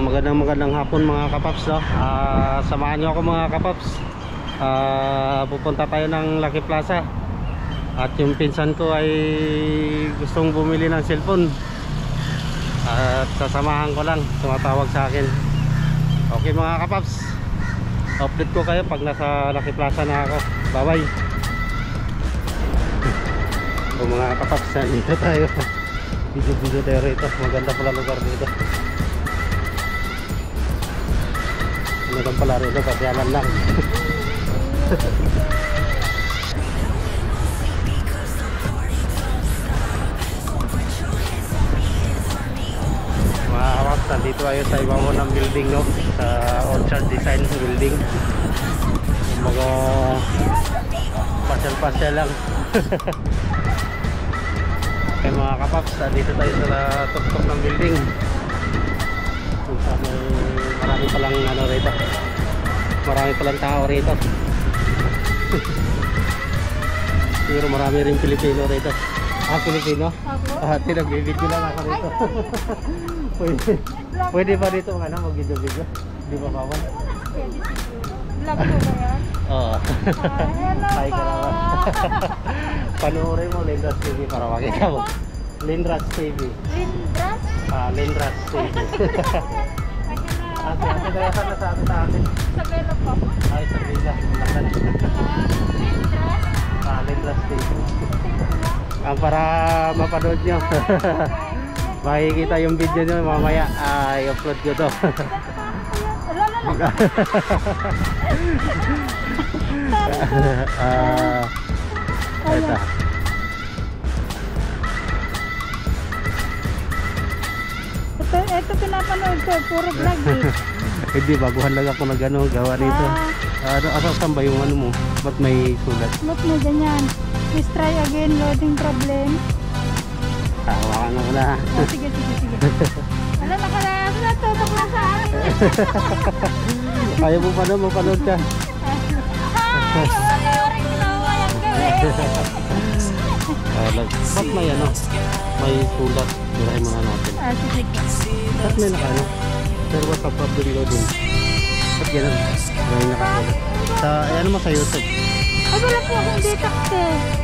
magandang hapon mga kapaps, no? Samahan nyo ako mga kapaps. Pupunta tayo ng Lucky Plaza. At yung pinsan ko ay gustong bumili ng cellphone. At sasamahan ko lang, tumatawag sa akin. Okay mga kapaps, update ko kayo pag nasa Lucky Plaza na ako. Bye bye. O mga kapaps, dito tayo. Video tayo rito. Maganda pala lugar dito. Maganda pala rito, pasyalan lang. Mga kapaps, nandito tayo sa ibabaw ng building, no? Sa Orchard Design building. Mga pasyal-pasyal lang. Okay mga kapaps, dito tayo sa tuktok ng building. Marami palang ano rito. Marami palang tao rito. Siguro marami rin Pilipino rito. Pilipino? Tinagbibidyo lang ako rito. Pwede ba dito mag-video? Di ba bawal? Vlog mo ba yan? Oo. Hi ka naman. Panuorin mo Lindras TV para makita mo. Lindras TV. Lindras? Lindras TV. Ate kaya sana sa atin. Sa Belo po. Ay, sa Villa. Lindras? Lindras TV. Para mapanood nyo. Makikita yung video nyo mamaya. I-upload ko to. Ito. Ito pinapanood ko, puro vlog eh. Hindi, baguhan lang ako na gano'n gawa nito. Saan ba yung ano mo? Ba't may sulat? Ba't may ganyan? Please try again, loading problem. Hawakan mo na. Sige. Wala natutok na sa akin. Ayaw mo pa na, mapanood ka. Wala yung ginawa yung gawin. Ba't may ano? May sulat. Mirahin muna natin. Sige. Ba't may nakano? Pero what's up problem loading? Ba't gano'n? May nakasulat. Ano mo sa YouTube? Wala po akong data kasi.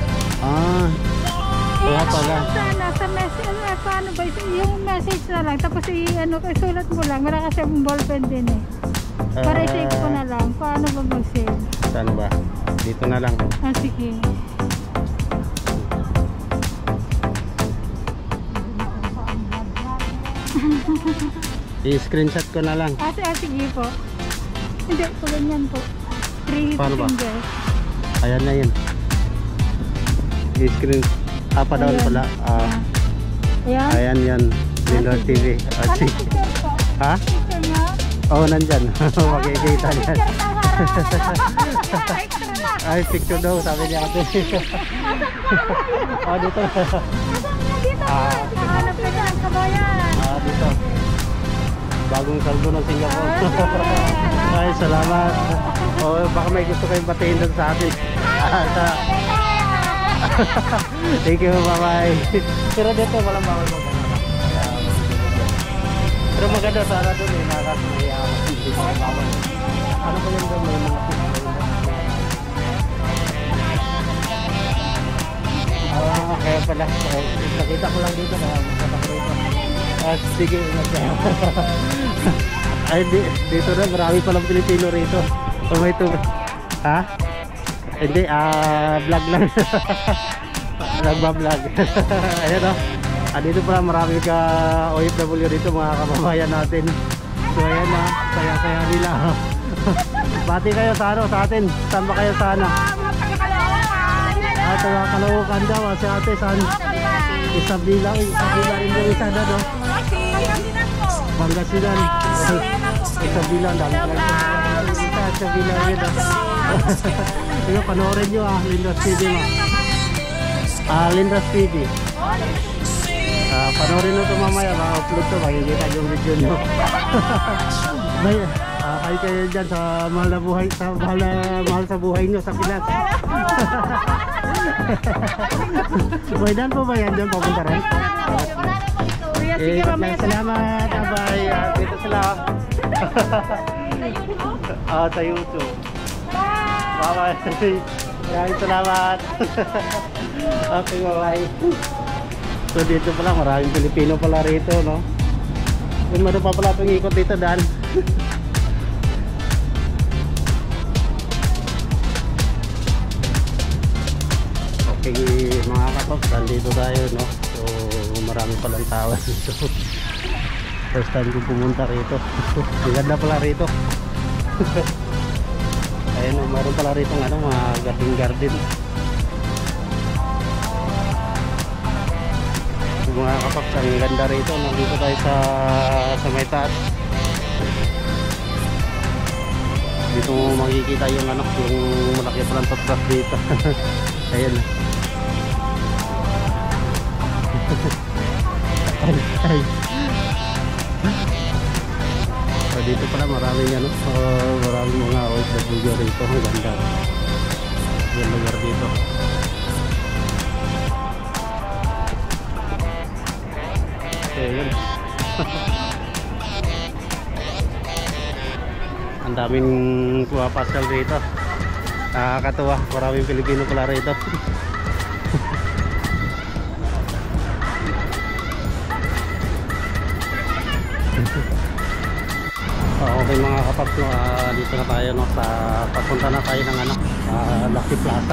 Kaya pala. Sa message, paano ba? Yung message na lang. Tapos isulat mo lang. Wala kasi akong ballpen din eh. Para i-save ko na lang. Paano ba mag-save? Saan ba? Dito na lang. Sige. I-screenshot ko na lang. Sige po. Hindi po, ganyan po. 3 Paano ba? fingers. Ayan na yun. I-screen. Down pala. Ayan. Ayan yan. Lindras TV. Ano picture po? Ha? Picture nga? Oo, nandyan. Makikita niyan. Picture pa harap. Ay, picture daw. Sabi niya ate. Dito. Dito po. Nakahanap ka niya ng kabayan. Dito. Bagong saldo ng Singapore. Ay, salamat. Baka may gusto kayong batiin doon sa atin. Thank you, bye-bye. Pero dito walang bawal mo. Pero maganda sana doon eh, nakakasiyawan. Hindi mo bawal. Ano pa yung doon? May mga kaya pala. Nakita ko lang dito na magkatak rito. Sige, ingat kayo. Ay, dito na marami palang Pilipino rito. May tubig. Ha? Hindi, vlog lang. Nagbablog. Ayan o. Dito pala marami ka OFW dito, mga kababayan natin. So ayan na, saya-saya nila. Bati kayo sa atin. Saan ba kayo sa ano? Kalaukan daw, si ate saan? Isabela rin yung isa na, no? Pangasinan. Isabela, dami ka lang. Isabela rin, no? Ito, panoorin nyo Lindras TV mo. Lindras TV. Panoorin nyo ito mamaya, upload to, makikita yung video nyo. Kayo kayo dyan sa mahal na buhay, mahal sa buhay nyo sa Pinas. May daan po ba yan dyan papunta rin? kuya. Sige, Ingat mamaya. lang. Salamat. Bye. Dito sila. Sa YouTube. Bye. Maraming salamat. Okay, bye. So dito pala, maraming Pilipino pala rito, no? Yung meron pa pala itong ikot dito, Dan. Okay, mga kapops, nandito tayo, no? So marami palang tao dito. First time ko pumunta rito. Ang ganda pala rito. Ayun, meron pala rito ng mga garden. Mga kapops, ang ganda rito. Nandito tayo sa may taas. Dito mo makikita yung yung malaki palang toprak dito. Ayan. Ay. So dito pala maraming maraming mga OFW rito. Ang ganda yung lugar dito. Ayan. Ang daming pumapasal rito. Nakakatuwa, maraming Pilipino pala rito. Okay mga kapaps, no, dito na tayo, no, papunta na tayo ng Lucky Plaza.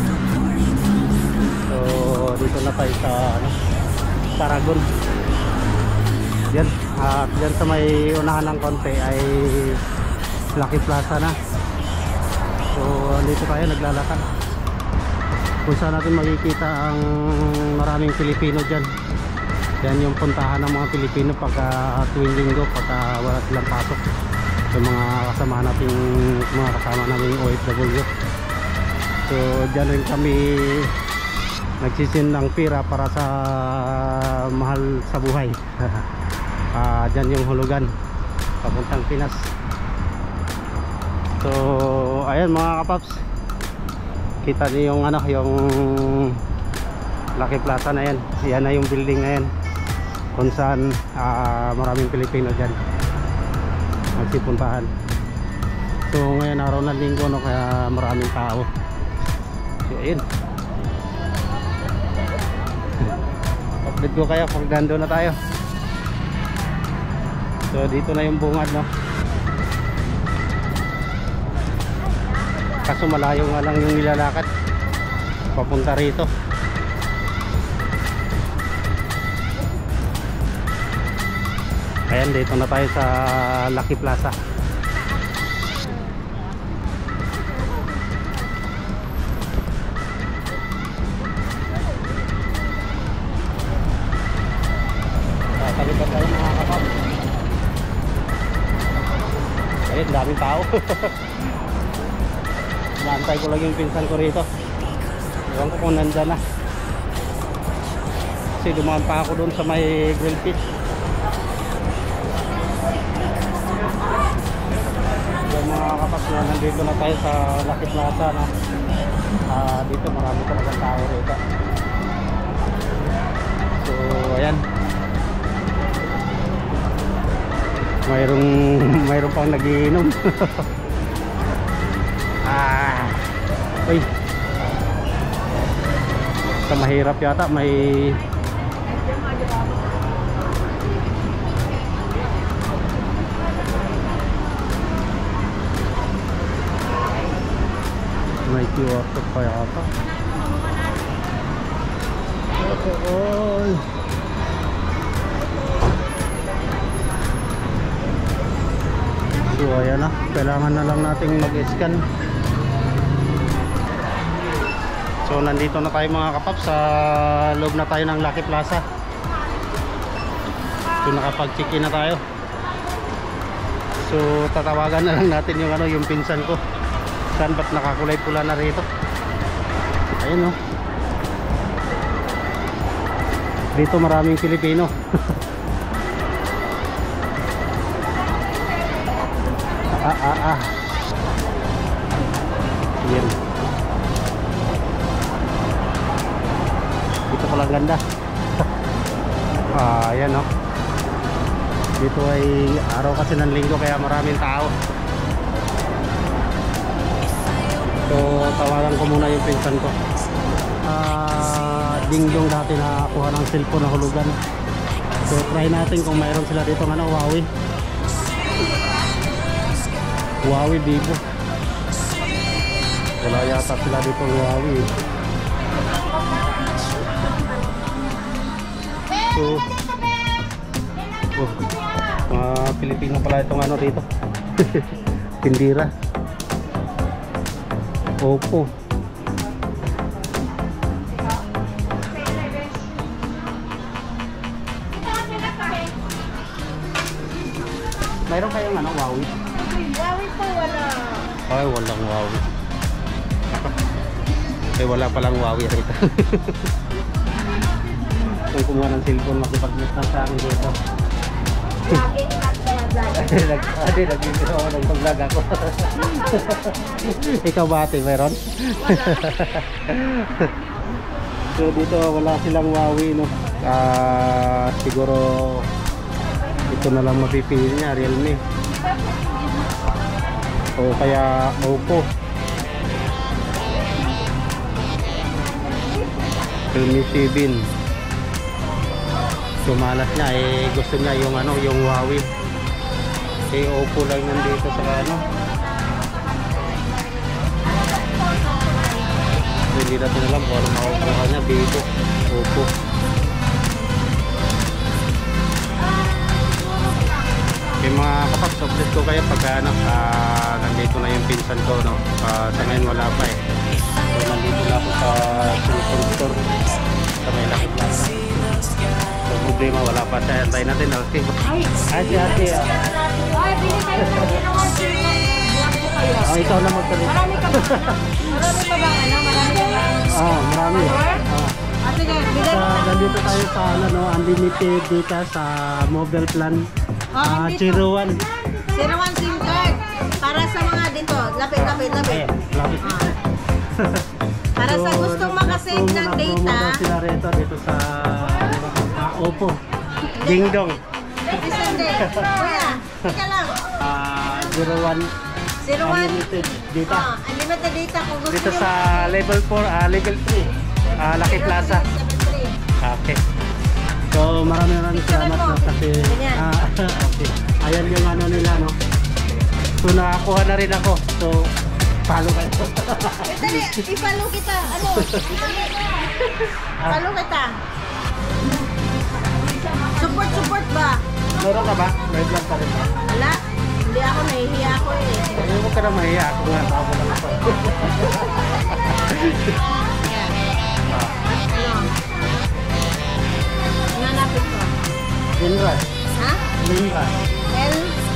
So dito na tayo sa Paragon. Yan, yan sa may unahan ng konti ay Lucky Plaza na. So dito tayo naglalakad. Kung saan natin makikita ang maraming Pilipino dyan. Yan yung puntahan ng mga Pilipino pagka tuwing linggo, pagka wala silang pasok. Yung mga kasama nating OFW. So dyan rin kami nagsisin ng pira para sa mahal sa buhay. Dyan yung hulugan papuntang Pinas. So ayan mga kapaps, kita niyo yung yung Lucky Plaza na yan. Yan na yung building na yan kung saan maraming Pilipino dyan magsipuntahan. So ngayon araw ng linggo, no, kaya maraming tao. So ayun, update ko kayo pag nandun na tayo. So dito na yung bungad, no, kaso malayo nga lang yung nilalakad papunta rito. Ayan, dito na tayo sa Lucky Plaza. Tatalipan tayo mga kapap. Ayun, daming tao. Naantay ko lang yung pinsan ko rito. Ewan ko kung nandyan na. Kasi dumaan pa ako doon sa may grill pit. Mga kapas, nandito na tayo sa Lucky Plaza, no? Dito marami talagang tao rito. So ayan, mayroon pang nagiinom. Uy, sa mahirap yata may QR code pa yata. So ayan na, kailangan na lang nating mag-scan. So nandito na tayo mga kapap, sa loob na tayo ng Lucky Plaza. So nakapag-check-in na tayo. So tatawagan na lang natin yung pinsan ko. Saan ba't nakakulay pula na rito? Ayun, no. Dito maraming Pilipino. Yan. Dito pala ganda. Ayan, no. Dito ay araw kasi ng linggo kaya maraming tao. So tawagan ko muna yung pinsan ko. Dingdong dati nakakuha ng cellphone na hulugan. So try natin kung mayroon sila dito ng Huawei. Huawei Vivo. Wala yata sila dito Huawei. So mga Pilipino pala itong ano dito. Tindira. Oppo. Mayroon kayong ano, Huawei? Huawei po wala. Ay, walang Huawei. Eh, wala palang Huawei rito. Kung kumuha ng cellphone, makipag-meet na sa akin dito. Nag-video ako ng pag-vlog ako. Ikaw ba ate, mayroon? So dito wala silang Huawei, no? Siguro ito na lang mapipili niya, Realme o kaya Oppo. Realme 7. Sumalas niya eh, gusto niya yung ano, yung Huawei. Eh Oppo lang nandito sa ano. Hindi natin alam kung ano makukuha niya, Vivo, Oppo. Yung mga kapaps, update ko kayo pag ano, nandito na yung pinsan ko, no? Sa ngayon wala pa eh. So nandito na ako sa cellphone store sa may Lucky Plaza. So problema, wala pa siya. Antayin natin, okay? Ay, si ate. Ay, bili kayo sa ginawa kayo. Ikaw na magkalit. Marami ka ba? Marami pa ba? Ano? Marami ka ba? Marami. Sige, bigay mo. Nandito tayo sa ano, no, unlimited data sa mobile plan. 01. 01 SIM card para sa mga dito, lapit. Lapit. Para sa gustong makasave ng data. Sila rito dito sa Oppo. Dingdong. Isande. Kuya, ika lang. 01 01 unlimited data. Unlimited data kung gusto Dito niyo. sa level 4, level 3. Lucky Plaza. Okay. So maraming salamat na kasi okay. Ayan yung ano nila, no. So nakakuha na rin ako. So follow kayo. Dali, i-follow kita. Ano? Follow kita. Support ba? Meron ka ba? May vlog ka rin ba? Wala. Hindi ako, nahihiya ako eh. Huwag ka na mahiya. Ako nga, bago lang ako. Ano? Nanapit ko. Linras. Ha? Linras. L?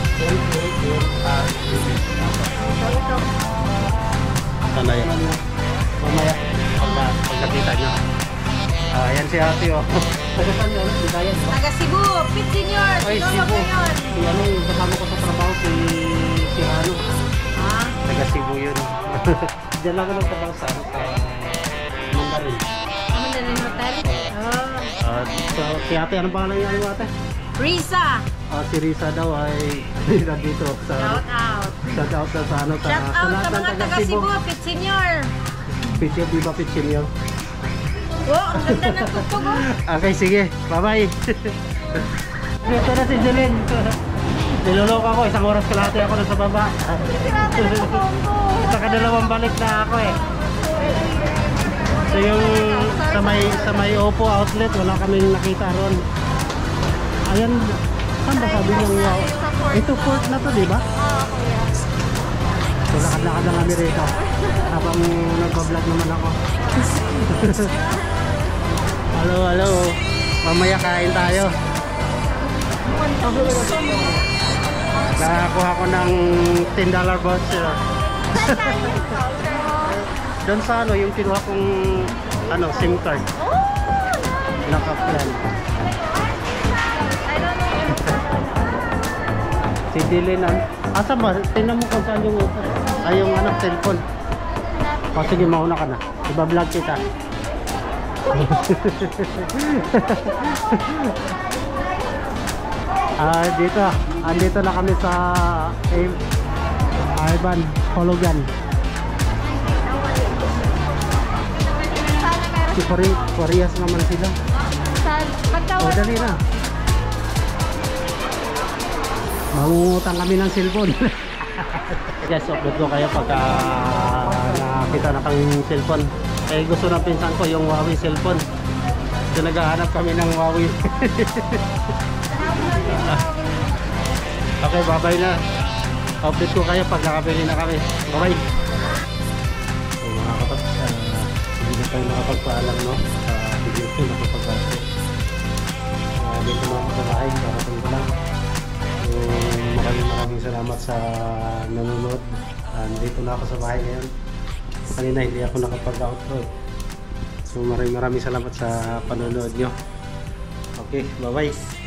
Ito. Sana yan. Mamaya, pagkakita nyo. Ayan si ate, oh. Taga saan yun? Bigayan ba? Taga Cebu, Pit Senior. Ay, Sinulog Cebu. ngayon. Si ano, yung kasama ko sa trabaho, si ano. Ha? Taga Cebu yun. Diyan lang ako nagtrabaho sa Mandarin. Ano na rin hotel? Oh. So, si ate, anong pangalan niya ano ate? Risa. Si Risa daw ay nandito sa Shout out. shout out na sa ano Shout out sa mga taga Cebu, Pit Senior. Pitch di ba pitch niyo? Oh, ang ganda ng tugtog oh. Okay, sige. Bye-bye. Dito na si Jeline. Niloloko ako, isang oras kalahati ako na sa baba. Isa kadalawang balik na ako eh. So yung sa may Oppo outlet, wala kaming nakita ron. Ayan, saan ba sabi niyang wow? Ito port na to, di ba? Oo, kuya. So lakad-lakad lang kami rito. Habang nagpa-vlog naman ako. Hello. Mamaya kain tayo. Nakakuha ko ng $10 voucher. Doon sa ano, yung kinuha kong ano, SIM card. Nakaplan. Si Dylan, asa ba? Tingnan mo kung saan yung ay yung ano, cellphone. O sige, mauna ka na. Iba-vlog kita. Andito na kami sa Ivan Hologan. Si Koreas naman sila. O, dali na. Mangungutang kami ng cellphone. Guys, upload ko kayo pagka nakita na kaming cellphone. Eh, gusto ng pinsan ko yung Huawei cellphone. So, naghahanap kami ng Huawei. Okay, bye-bye na. Update ko kayo pag nakabili na kami. Bye-bye. So, mga kapatid, hindi na tayo nakapagpaalam, no? Hindi na tayo nakapagpaalam. Dito na ako sa bahay. Karating ko lang. So, maraming salamat sa nanonood. Dito na ako sa bahay ngayon. Kanina hindi ako nakapag-outro. So, maraming salamat sa panonood nyo. Okay, bye-bye.